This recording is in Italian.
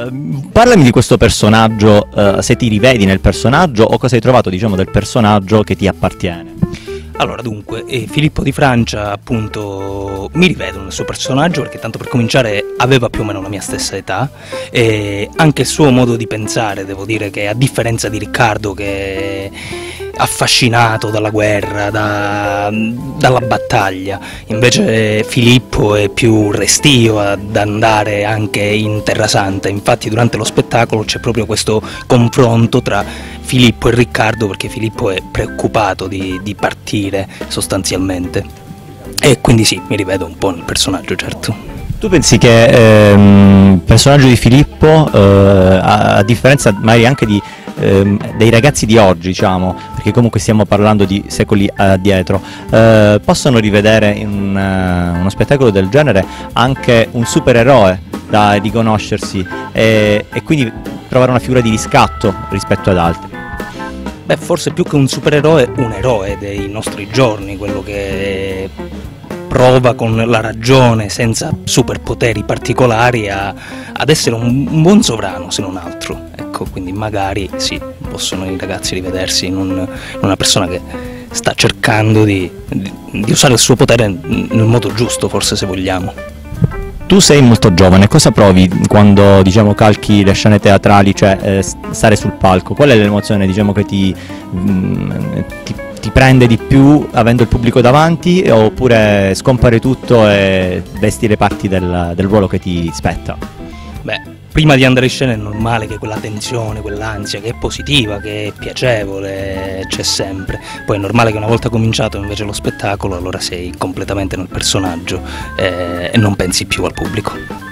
Parlami di questo personaggio, se ti rivedi nel personaggio o cosa hai trovato, diciamo, del personaggio che ti appartiene. Allora, dunque, Filippo di Francia, appunto, mi rivedo nel suo personaggio perché tanto per cominciare aveva più o meno la mia stessa età e anche il suo modo di pensare, devo dire che a differenza di Riccardo che è affascinato dalla guerra, dalla battaglia, invece Filippo è più restio ad andare anche in Terra Santa. Infatti durante lo spettacolo c'è proprio questo confronto tra Filippo e Riccardo, perché Filippo è preoccupato di partire sostanzialmente, e quindi sì, mi rivedo un po' nel personaggio, certo. Tu pensi che il personaggio di Filippo, a differenza magari anche dei ragazzi di oggi, diciamo, perché comunque stiamo parlando di secoli addietro, possono rivedere in uno spettacolo del genere anche un supereroe da riconoscersi e quindi trovare una figura di riscatto rispetto ad altri? Beh, forse più che un supereroe, un eroe dei nostri giorni, quello che prova con la ragione, senza superpoteri particolari, ad essere un buon sovrano, se non altro. Ecco, quindi magari sì, possono i ragazzi rivedersi in una persona che sta cercando di usare il suo potere nel modo giusto, forse, se vogliamo. Tu sei molto giovane, cosa provi quando, diciamo, calchi le scene teatrali, cioè stare sul palco? Qual è l'emozione, diciamo, che ti prende di più avendo il pubblico davanti, oppure scompare tutto e vesti le parti del ruolo che ti spetta? Beh, prima di andare in scena è normale che quella tensione, quell'ansia che è positiva, che è piacevole, c'è sempre. Poi è normale che una volta cominciato invece lo spettacolo, allora sei completamente nel personaggio e non pensi più al pubblico.